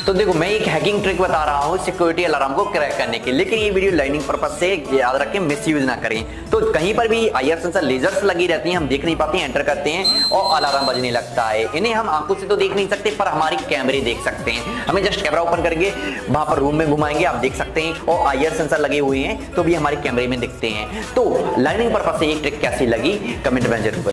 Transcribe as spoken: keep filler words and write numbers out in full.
तो देखो मैं एक हैकिंग ट्रिक बता रहा हूँ सिक्योरिटी अलार्म को क्रैक करने की, लेकिन ये वीडियो लर्निंग पर्पस से याद रखें, मिसयूज ना करें। तो कहीं पर भी आईआर सेंसर लेजर्स लगी रहती हैं, हम देख नहीं पाते हैं, एंटर करते हैं और अलार्म बजने लगता है। इन्हें हम आंखों से तो देख नहीं सकते पर हमारी कैमरे देख सकते हैं। हमें जस्ट कैमरा ओपन करके वहां पर रूम में घुमाएंगे, आप देख सकते हैं, और आईआर सेंसर लगे हुए हैं तो भी हमारे कैमरे में दिखते हैं। तो लर्निंग पर्पस से ये ट्रिक कैसी लगी कमेंट में जरूर